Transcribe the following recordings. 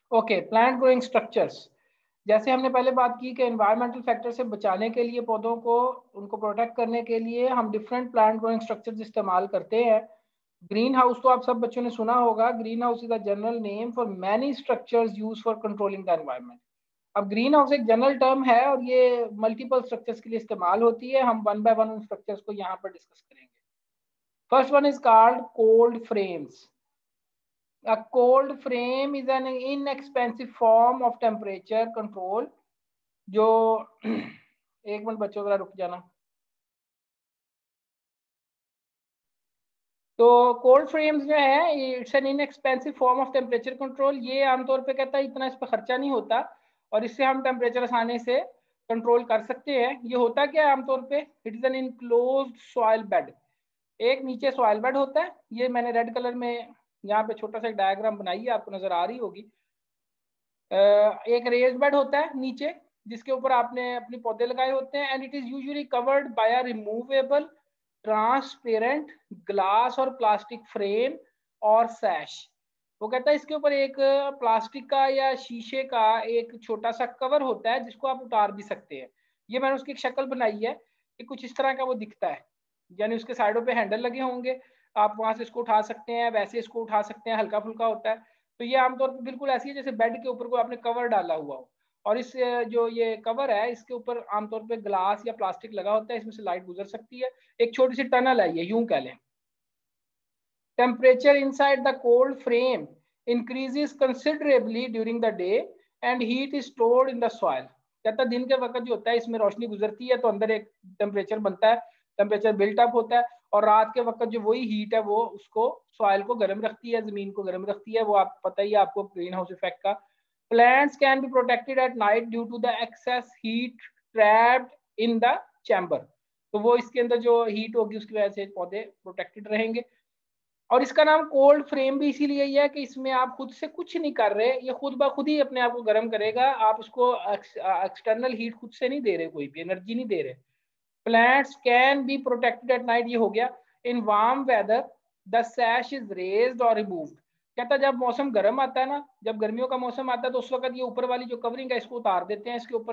Okay, plant growing structures. जैसे हमने पहले बात की कि एनवायरमेंटल फैक्टर से बचाने के लिए पौधों को, उनको प्रोटेक्ट करने के लिए हम डिफरेंट प्लांट ग्रोइंग स्ट्रक्चर्स इस्तेमाल करते हैं। ग्रीन हाउस तो आप सब बच्चों ने सुना होगा। Green house is the general name for many structures use for controlling the environment. अब ग्रीन हाउस एक जनरल टर्म है और ये मल्टीपल स्ट्रक्चर्स के लिए इस्तेमाल होती है। हम वन बाय वन उन स्ट्रक्चर्स को यहाँ पर डिस्कस करेंगे। First one is called cold frames. A cold frame is an inexpensive form of temperature control जो एक मिनट बच्चों जरा रुक जाना। तो कोल्ड फ्रेम्स जो है, it's an inexpensive form of temperature control. ये आमतौर पे कहता है इतना इस पर खर्चा नहीं होता और इससे हम टेम्परेचर आसानी से कंट्रोल कर सकते हैं। ये होता क्या है आमतौर पे, it is an enclosed soil bed. एक नीचे सॉइल बेड होता है, ये मैंने रेड कलर में यहाँ पे छोटा सा एक डायग्राम बनाई है, आपको नजर आ रही होगी। एक रेज बेड होता है नीचे जिसके ऊपर आपने अपने पौधे लगाए होते हैं, and it is usually covered by a removable transparent glass और प्लास्टिक फ्रेम और सैश। वो कहता है इसके ऊपर एक प्लास्टिक का या शीशे का एक छोटा सा कवर होता है जिसको आप उतार भी सकते हैं। ये मैंने उसकी एक शक्ल बनाई है कि कुछ इस तरह का वो दिखता है, यानी उसके साइडों पे हैंडल लगे होंगे, आप वहां से इसको उठा सकते हैं, वैसे इसको उठा सकते हैं, हल्का फुल्का होता है। तो ये आमतौर पर बिल्कुल ऐसी है जैसे बेड के ऊपर कोई आपने कवर डाला हुआ हो, और इस जो ये कवर है इसके ऊपर आमतौर पे ग्लास या प्लास्टिक लगा होता है, इसमें से लाइट गुजर सकती है। एक छोटी सी टनल है ये, यूं कह लें। Temperature inside the cold frame increases considerably during the day and heat is stored in the soil. कहता दिन के वक्त जो होता है इसमें रोशनी गुजरती है तो अंदर एक टेम्परेचर बनता है, टेम्परेचर बिल्टअप होता है, और रात के वक्त जो वही हीट है वो उसको सॉइल को गर्म रखती है, जमीन को गर्म रखती है। वो आप पता ही है आपको ग्रीन हाउस इफेक्ट का। Plants can be protected at night due to the excess heat trapped in the chamber। तो वो इसके अंदर जो हीट होगी उसकी वजह से पौधे प्रोटेक्टेड रहेंगे। और इसका नाम कोल्ड फ्रेम भी इसीलिए है कि इसमें आप खुद से कुछ नहीं कर रहे, ये खुद ब खुद ही अपने आप को गर्म करेगा। आप इसको एक्सटर्नल हीट खुद से नहीं दे रहे, कोई भी एनर्जी नहीं दे रहे। Plants can be protected at night, ये हो गया। In warm weather the sash is raised और रिमूव्ड। कहता जब मौसम गर्म आता है ना, जब गर्मियों का मौसम आता है तो उस वक्त ये ऊपर वाली जो कवरिंग है इसको उतार देते हैं,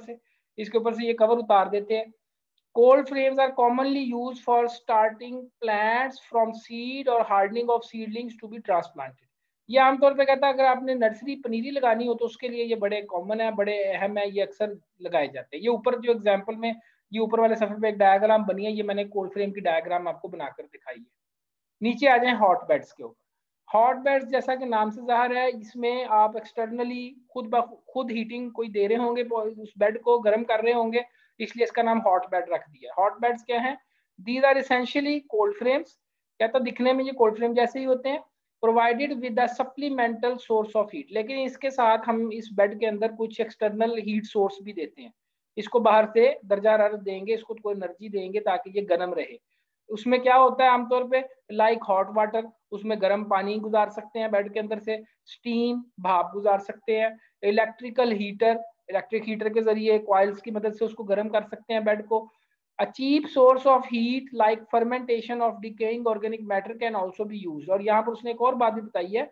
इसके ऊपर से ये कवर उतार देते हैं। Cold frames are commonly used for starting plants from seed और hardening off seedlings to be transplanted. ये आमतौर पे कहता है अगर आपने नर्सरी पनीरी लगानी हो तो उसके लिए ये बड़े कॉमन है, बड़े अहम है, ये अक्सर लगाए जाते हैं। ये ऊपर जो एग्जाम्पल में ये ऊपर वाले सफे पे एक डायग्राम बनी है, ये मैंने कोल्ड फ्रेम की डायग्राम आपको बनाकर दिखाई है। नीचे आ जाए हॉट बेड्स के ऊपर। हॉट बेड्स जैसा कि नाम से जाहिर है, इसमें आप एक्सटर्नली खुद हीटिंग कोई दे रहे होंगे, उस बेड को गर्म कर रहे होंगे, इसलिए इसका नाम हॉट बेड रख दिया। हॉट बेड्स क्या है? These are essentially cold frames. क्या तो दिखने में ये कोल्ड फ्रेम जैसे ही होते हैं, provided with a supplemental source of heat. लेकिन इसके साथ हम इस बेड के अंदर कुछ एक्सटर्नल हीट सोर्स भी देते हैं, इसको बाहर से दर्जा हरारत देंगे, इसको कोई एनर्जी देंगे ताकि ये गर्म रहे। उसमें क्या होता है आमतौर पे, लाइक हॉट वाटर, उसमें गर्म पानी गुजार सकते हैं बेड के अंदर से, स्टीम भाप गुजार सकते हैं, इलेक्ट्रिकल हीटर, इलेक्ट्रिक हीटर के जरिए कॉइल्स की मदद से उसको गर्म कर सकते हैं बेड को। A cheap source of heat like fermentation of decaying organic matter can also be used। और यहाँ पर उसने एक और बात भी बताई है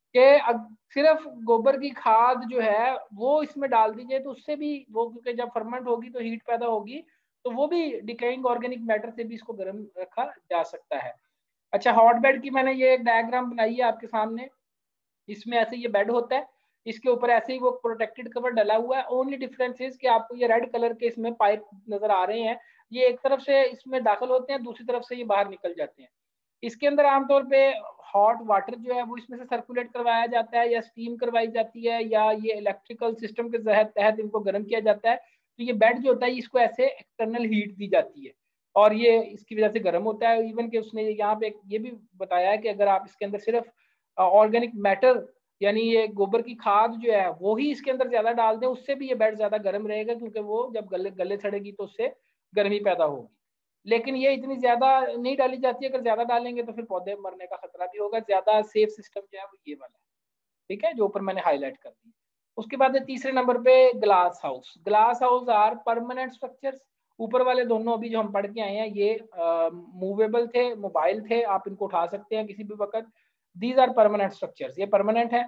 कि सिर्फ गोबर की खाद जो है वो इसमें डाल दीजिए तो उससे भी वो, क्योंकि जब फर्मेंट होगी तो हीट पैदा होगी, तो वो भी डिकेइंग ऑर्गेनिक मैटर से भी इसको गर्म रखा जा सकता है। अच्छा, हॉट बेड की मैंने ये एक डायग्राम बनाई है आपके सामने। इसमें ऐसे ये बेड होता है, इसके ऊपर ऐसे ही वो प्रोटेक्टेड कवर डला हुआ है। ओनली डिफरेंस इज कि आपको ये रेड कलर के इसमें पाइप नजर आ रहे हैं, ये एक तरफ से इसमें दाखिल होते हैं, दूसरी तरफ से ये बाहर निकल जाते हैं। इसके अंदर आमतौर पे हॉट वाटर जो है वो इसमें से सर्कुलेट करवाया जाता है, या स्टीम करवाई जाती है, या ये इलेक्ट्रिकल सिस्टम के तहत इनको गर्म किया जाता है। तो ये बेड जो होता है इसको ऐसे एक्सटर्नल हीट दी जाती है और ये इसकी वजह से गर्म होता है। इवन कि उसने यहाँ पे ये भी बताया है कि अगर आप इसके अंदर सिर्फ ऑर्गेनिक मैटर यानी ये गोबर की खाद जो है वो ही इसके अंदर ज्यादा डाल दें, उससे भी ये बेड ज्यादा गर्म रहेगा, क्योंकि वो जब गले सड़ेगी तो उससे गर्मी पैदा होगी। लेकिन ये इतनी ज्यादा नहीं डाली जाती है, अगर ज्यादा डालेंगे तो फिर पौधे मरने का खतरा भी होगा। ज्यादा सेफ सिस्टम जो है वो ये वाला है, ठीक है, जो ऊपर मैंने हाईलाइट कर दी। उसके बाद तीसरे नंबर पे glass house. Glass house are permanent structures. ऊपर वाले दोनों अभी जो हम पढ़ के आए हैं ये मूवेबल थे, मोबाइल थे, आप इनको उठा सकते हैं किसी भी वक्त। दीज आर परमानेंट स्ट्रक्चर्स, ये परमानेंट है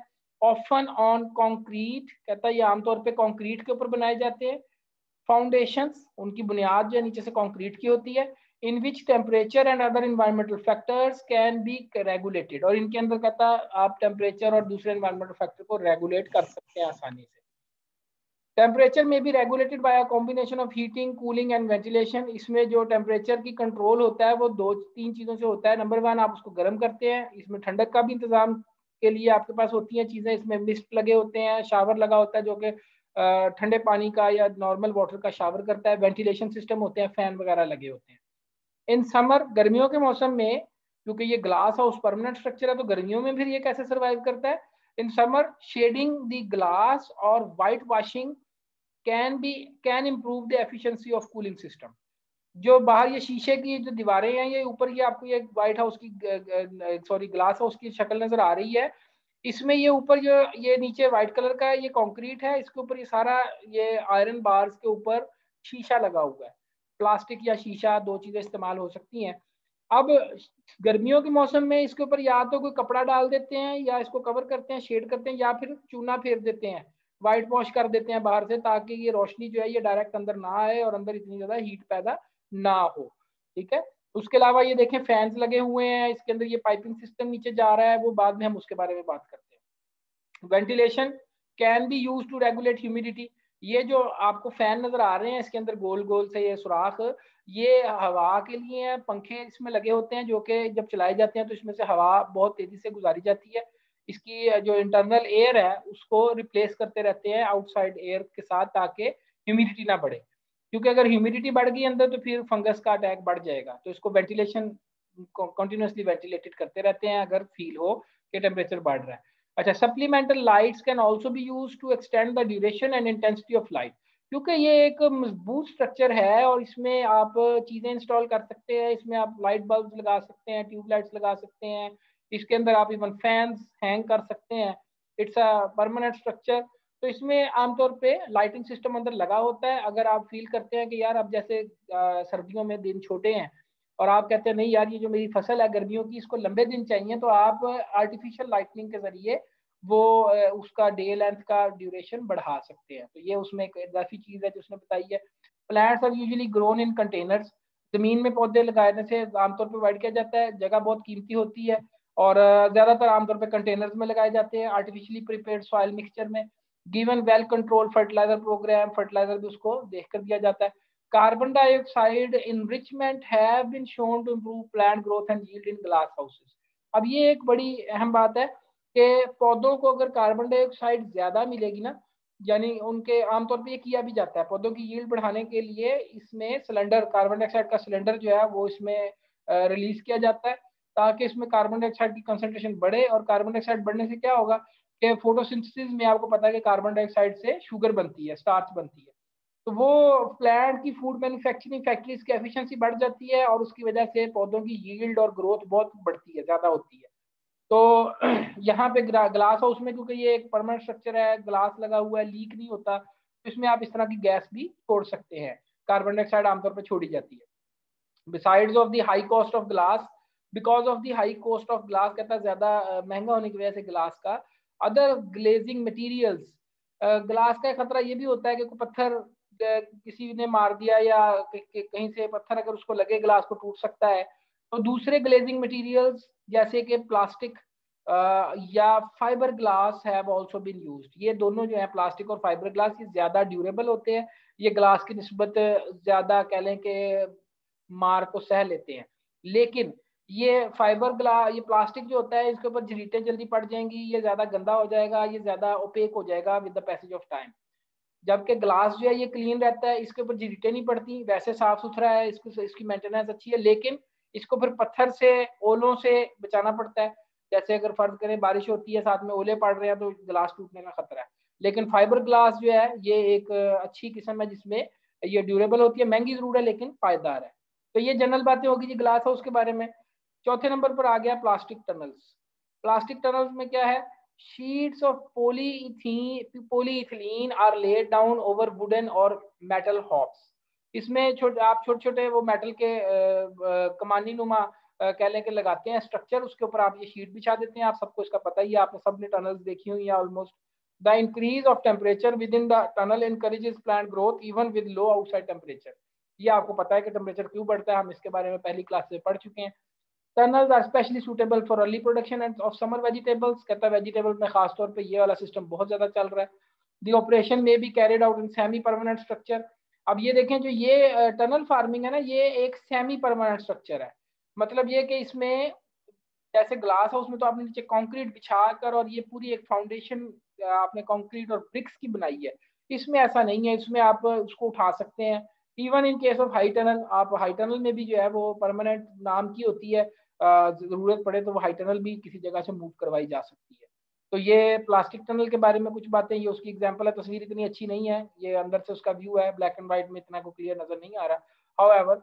ऑफन ऑन कंक्रीट, कहता है ये आमतौर पे कंक्रीट के ऊपर बनाए जाते हैं। फाउंडेशंस, उनकी बुनियाद जो है नीचे से कंक्रीट की होती है। In which temperature and other environmental factors can be regulated, और इनके अंदर कहता है आप टेम्परेचर और दूसरे इन्वायरमेंटल फैक्टर को रेगुलेट कर सकते हैं आसानी से। टेम्परेचर में भी regulated by a combination of heating, cooling and ventilation. इसमें जो टेम्परेचर की कंट्रोल होता है वो 2-3 चीज़ों से होता है। नंबर 1, आप उसको गर्म करते हैं, इसमें ठंडक का भी इंतजाम के लिए आपके पास होती हैं चीज़ें, इसमें मिस्ट लगे होते हैं, शावर लगा होता है जो कि ठंडे पानी का या नॉर्मल वाटर का शावर करता है, वेंटिलेशन सिस्टम होते हैं, फैन वगैरह लगे होते हैं। इन समर, गर्मियों के मौसम में, क्योंकि ये ग्लास हाउस परमानेंट स्ट्रक्चर है तो गर्मियों में फिर ये कैसे सर्वाइव करता है। In summer shading the glass और whitewashing can improve the efficiency of cooling system. जो बाहर ये शीशे की जो दीवारें हैं, ये ऊपर ये आपको ये व्हाइट हाउस की सॉरी ग्लास हाउस की शक्ल नजर आ रही है। इसमें ये ऊपर जो ये नीचे व्हाइट कलर का ये कंक्रीट है, इसके ऊपर ये सारा ये आयरन बार्स के ऊपर शीशा लगा हुआ है। प्लास्टिक या शीशा, दो चीजें इस्तेमाल हो सकती हैं। अब गर्मियों के मौसम में इसके ऊपर या तो कोई कपड़ा डाल देते हैं या इसको कवर करते हैं, शेड करते हैं, या फिर चूना फेर देते हैं, व्हाइट वॉश कर देते हैं बाहर से, ताकि ये रोशनी जो है ये डायरेक्ट अंदर ना आए और अंदर इतनी ज्यादा हीट पैदा ना हो। ठीक है। उसके अलावा ये देखें फैंस लगे हुए हैं, इसके अंदर ये पाइपिंग सिस्टम नीचे जा रहा है, वो बाद में हम उसके बारे में बात करते हैं। Ventilation can be use to regulate humidity. ये जो आपको फैन नजर आ रहे हैं इसके अंदर गोल गोल से ये सुराख, ये हवा के लिए है। पंखे इसमें लगे होते हैं जो कि जब चलाए जाते हैं तो इसमें से हवा बहुत तेजी से गुजारी जाती है। इसकी जो इंटरनल एयर है उसको रिप्लेस करते रहते हैं आउटसाइड एयर के साथ, ताकि ह्यूमिडिटी ना बढ़े, क्योंकि अगर ह्यूमिडिटी बढ़ गई अंदर तो फिर फंगस का अटैक बढ़ जाएगा। तो इसको वेंटिलेशन कंटिन्यूसली वेंटिलेटेड करते रहते हैं अगर फील हो कि टेम्परेचर बढ़ रहा है। अच्छा, supplemental lights can also be used to extend the duration and intensity of light, क्योंकि ये एक मजबूत स्ट्रक्चर है और इसमें आप चीजें इंस्टॉल कर सकते हैं। इसमें आप लाइट बल्ब लगा सकते हैं, ट्यूबलाइट्स लगा सकते हैं, इसके अंदर आप इवन फैंस हैंग कर सकते हैं। It's a permanent structure. तो इसमें आमतौर पे लाइटिंग सिस्टम अंदर लगा होता है। अगर आप फील करते हैं कि यार अब जैसे सर्दियों में दिन छोटे हैं और आप कहते हैं नहीं यार ये जो मेरी फसल है गर्मियों की इसको लंबे दिन चाहिए, तो आप आर्टिफिशियल लाइटनिंग के जरिए वो उसका डे लेंथ का ड्यूरेशन बढ़ा सकते हैं। तो ये उसमें एक इजाफी चीज है जो उसने बताई है। Plants are usually grown in containers. जमीन में पौधे लगाने से आमतौर पर अवॉइड किया जाता है, जगह बहुत कीमती होती है, और ज्यादातर आमतौर पर कंटेनर्स में लगाए जाते हैं आर्टिफिशियली प्रिपेयर्ड सॉइल मिक्सचर में। Given well control fertiliser program, fertiliser भी उसको देखकर दिया जाता है। Carbon dioxide enrichment have been shown to improve plant growth and yield in glass houses. अब ये एक बड़ी अहम बात है कि पौधों को अगर कार्बन डाइऑक्साइड ज्यादा मिलेगी ना, यानी उनके आमतौर पे ये किया भी जाता है पौधों की यील्ड बढ़ाने के लिए, इसमें सिलेंडर कार्बन डाइऑक्साइड का सिलेंडर जो है वो इसमें रिलीज किया जाता है, ताकि इसमें कार्बन डाइऑक्साइड की कंसंट्रेशन बढ़े। और कार्बन डाइऑक्साइड बढ़ने से क्या होगा कि फोटोसिंथेसिस में आपको पता है कि कार्बन डाइऑक्साइड से शुगर बनती है, स्टार्च बनती है, तो वो प्लांट की फूड मैन्युफैक्चरिंग फैक्ट्रीज की एफिशिएंसी बढ़ जाती है और उसकी वजह से पौधों की यील्ड और ग्रोथ बहुत बढ़ती है, ज्यादा होती है। तो यहाँ पे ग्लास हाउस में, क्योंकि ये एक परमानेंट स्ट्रक्चर है, ग्लास लगा हुआ है, लीक नहीं होता, तो इसमें आप इस तरह की गैस भी छोड़ सकते हैं। कार्बन डाइऑक्साइड आमतौर पर छोड़ी जाती है। Besides of the high cost of glass, because of the high cost of glass, कहता है ज्यादा महंगा होने की वजह से ग्लास का, अदर ग्लेजिंग मटेरियल्स, ग्लास का खतरा ये भी होता है कि कोई पत्थर किसी ने मार दिया या कहीं से पत्थर अगर उसको लगे ग्लास को टूट सकता है। तो दूसरे ग्लेजिंग मटेरियल्स जैसे कि प्लास्टिक या fibreglass have also been used. ये दोनों जो है प्लास्टिक और फाइबर ग्लास, ये ज्यादा ड्यूरेबल होते हैं, ये ग्लास की निस्बत ज्यादा कह लें कि मार को सह लेते हैं। लेकिन ये फाइबर ग्लास, ये प्लास्टिक जो होता है इसके ऊपर झरीटें जल्दी पड़ जाएंगी, ये ज्यादा गंदा हो जाएगा, ये ज्यादा ओपेक हो जाएगा with the passage of time. जबकि ग्लास जो है ये क्लीन रहता है, इसके ऊपर झरीटें नहीं पड़ती, वैसे साफ सुथरा है, इसको इसकी मेंटेनेंस अच्छी है, लेकिन इसको फिर पत्थर से, ओलों से बचाना पड़ता है। जैसे अगर फर्ज करें बारिश होती है साथ में ओले पड़ रहे हैं तो ग्लास टूटने का खतरा है। लेकिन फाइबर ग्लास जो है ये एक अच्छी किस्म है जिसमें ये ड्यूरेबल होती है, महंगी जरूर है लेकिन पायदार है। तो ये जनरल बातें होगी जी ग्लास हाउस के बारे में। चौथे नंबर पर आ गया प्लास्टिक टनल्स। प्लास्टिक टनल्स में क्या है, sheets of polyethylene are laid down over wooden or metal hopes। इसमें आप छोटे छोटे वो मेटल के कमानी नुमा कह लें कि लगाते हैं स्ट्रक्चर, उसके ऊपर आप ये शीट बिछा देते हैं। आप सबको इसका पता ही है, आपने सबने टनल्स देखी हुई है almost. The increase of temperature within the tunnel encourages plant growth even with low outside temperature. ये आपको पता है कि टेम्परेचर क्यों बढ़ता है, हम इसके बारे में पहली क्लास में पढ़ चुके हैं। Tunnels are specially suitable for early production of summer vegetables. कहता है वेजिटेबल में खासतौर पर ये वाला सिस्टम बहुत ज्यादा चल रहा है। The operation may be carried out in semi permanent structure. अब ये देखें, जो ये टनल फार्मिंग है ना, ये एक सेमी परमानेंट स्ट्रक्चर है। मतलब ये कि इसमें जैसे ग्लास हाउस में तो आपने नीचे कंक्रीट बिछा कर और ये पूरी एक फाउंडेशन आपने कंक्रीट और ब्रिक्स की बनाई है, इसमें ऐसा नहीं है। इसमें आप उसको उठा सकते हैं। Even in case of high tunnel, आप हाई टनल में भी जो है वो परमानेंट नाम की होती है, जरूरत पड़े तो वो हाई टनल भी किसी जगह से मूव करवाई जा सकती है। तो ये प्लास्टिक टनल के बारे में कुछ बातें, ये उसकी एग्जांपल है। तस्वीर इतनी अच्छी नहीं है, ये अंदर से उसका व्यू है, ब्लैक एंड व्हाइट में इतना को क्लियर नजर नहीं आ रहा। However,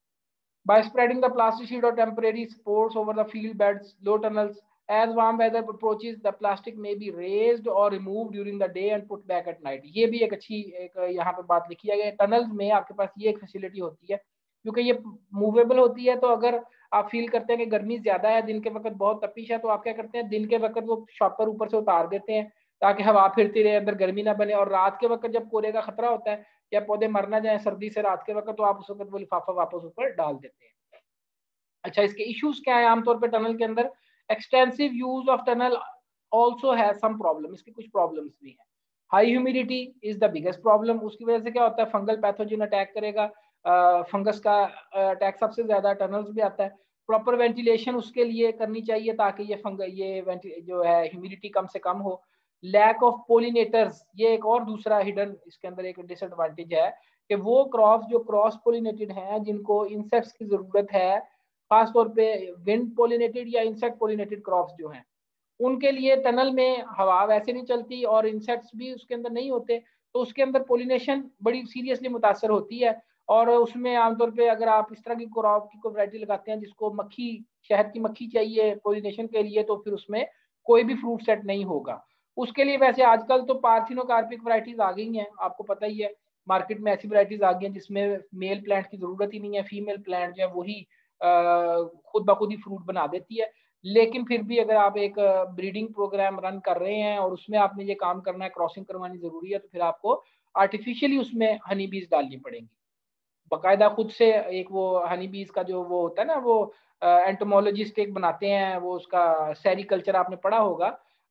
by spreading the plastic sheet or temporary supports over the field beds, low tunnels, as warm weather approaches, the plastic may be raised or removed during the day and put back at night. ये भी एक अच्छी एक यहाँ पे बात लिखी है। टनल्स में आपके पास ये एक फैसिलिटी होती है, क्योंकि ये मूवेबल होती है। तो अगर आप फील करते हैं कि गर्मी ज्यादा है, दिन के वक्त बहुत तपिश है, तो आप क्या करते हैं, दिन के वक्त वो शॉपर ऊपर से उतार देते हैं ताकि हवा फिरती रहे, अंदर गर्मी ना बने। और रात के वक्त जब कोहरे का खतरा होता है या पौधे मर ना जाए सर्दी से रात के वक्त, तो आप उस वक्त वो लिफाफा वापस ऊपर डाल देते हैं। अच्छा, इसके इश्यूज क्या है आमतौर पर टनल के अंदर? Extensive use of tunnel also has some problem. इसकी कुछ प्रॉब्लम्स भी हैं। High humidity is the biggest problem. उसकी वजह से क्या होता है, फंगल पैथोजन अटैक करेगा। फंगस का अटैक सबसे ज्यादा टनल्स में आता है। प्रॉपर वेंटिलेशन उसके लिए करनी चाहिए ताकि ये जो है ह्यूमिडिटी कम से कम हो। लैक ऑफ पोलिनेटर्स, ये एक और दूसरा हिडन इसके अंदर एक डिसएडवांटेज है कि वो क्रॉप्स जो क्रॉस पोलिनेटेड हैं, जिनको इंसेक्ट्स की जरूरत है, खासतौर पे विंड पोलिनेटेड या इंसेक्ट पोलिनेटेड क्रॉप्स जो हैं, उनके लिए टनल में हवा वैसे नहीं चलती और इंसेक्ट्स भी उसके अंदर नहीं होते, तो उसके अंदर पोलिनेशन बड़ी सीरियसली मुतासर होती है। और उसमें आमतौर पे अगर आप इस तरह की क्रॉप की कोई वैरायटी लगाते हैं जिसको मक्खी, शहद की मक्खी चाहिए पोलिनेशन के लिए, तो फिर उसमें कोई भी फ्रूट सेट नहीं होगा। उसके लिए वैसे आजकल तो पार्थिनोकार्पिक वैरायटीज आ गई हैं, आपको पता ही है। मार्केट में ऐसी वैरायटीज आ गई हैं जिसमें मेल प्लांट की जरूरत ही नहीं है, फीमेल प्लांट जो है वही खुद ब खुद ही फ्रूट बना देती है। लेकिन फिर भी अगर आप एक ब्रीडिंग प्रोग्राम रन कर रहे हैं और उसमें आपने ये काम करना है, क्रॉसिंग करवानी जरूरी है, तो फिर आपको आर्टिफिशियली उसमें हनी बीज डालनी पड़ेंगी। बाकायदा खुद से एक वो हनी बीज का जो वो होता है ना, वो एंटोमोलॉजिस्ट एक बनाते हैं, वो उसका सेरिकल्चर आपने पढ़ा होगा,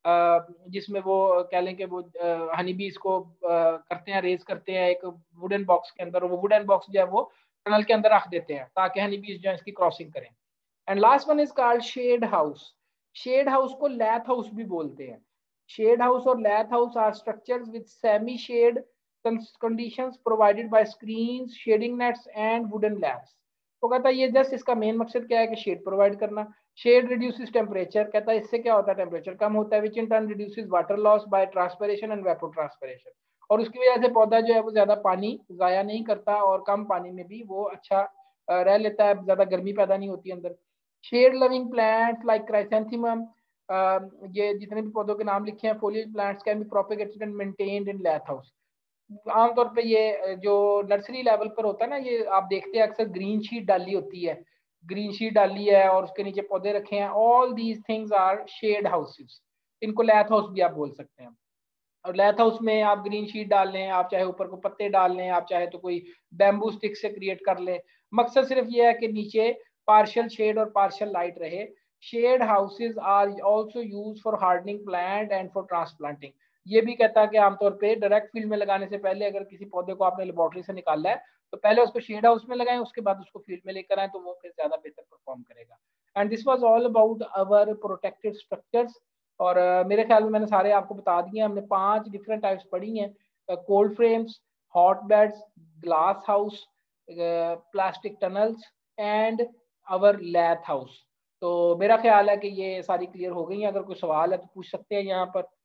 जिसमें वो कह लें कि वो हनी बीज को करते हैं, रेज करते हैं एक वुडन बॉक्स के अंदर। वो वुडन बॉक्स जो है वो टनल के अंदर रख देते हैं ताकि हनी बीज जो है इसकी क्रॉसिंग करें। And last one is called shade house. Shade house को लैथ हाउस भी बोलते हैं। शेड हाउस और lath house are structures with semi shade conditions provided by screens, shading nets and wooden laths। तो कहता है ये जस्ट इसका मेन मकसद क्या है कि शेड प्रोवाइड करना। शेड रिड्यूसेस टेम्परेचर, कहता है इससे क्या होता है, टेम्परेचर कम होता है, which in turn reduces water loss by transpiration and evapotranspiration. और उसकी वजह से पौधा जो है वो ज्यादा पानी जाया नहीं करता और कम पानी में भी वो अच्छा रह लेता है, ज्यादा गर्मी पैदा नहीं होती अंदर। Shade loving plants like chrysanthemum, ये जितने भी पौधों के नाम लिखे हैं, foliage plants can be propagated and maintained in lath house. आमतौर पे ये जो नर्सरी लेवल पर होता है ना, ये आप देखते हैं अक्सर ग्रीन शीट डाली होती है, ग्रीन शीट डाली है और उसके नीचे पौधे रखे हैं। All these things are shade houses. इनको लैथ हाउस भी आप बोल सकते हैं। और लैथ हाउस में आप ग्रीन शीट डाल लें, आप चाहे ऊपर को पत्ते डाल लें, आप चाहे तो कोई बैम्बू स्टिक से क्रिएट कर लें। मकसद सिर्फ ये है कि नीचे पार्शियल शेड और पार्शियल लाइट रहे। Shade houses are also use for hardening plant and for transplanting. ये भी कहता है कि आमतौर पे डायरेक्ट फील्ड में लगाने से पहले अगर किसी पौधे को आपने लेबोरेटरी से निकाला है तो पहले उसको शेड हाउस में लगाएं, उसके बाद उसको फील्ड में लेकर आए, तो वो फिर ज्यादा बेहतर परफॉर्म करेगा। And this was all about our protected structures. और मेरे ख्याल में मैंने सारे आपको बता दिए हैं। हमने 5 डिफरेंट टाइप्स पढ़ी हैं: cold frames, hot beds, glass house, plastic tunnels and our lath house. तो मेरा ख्याल है कि ये सारी क्लियर हो गई हैं। अगर कोई सवाल है तो पूछ सकते हैं यहाँ पर।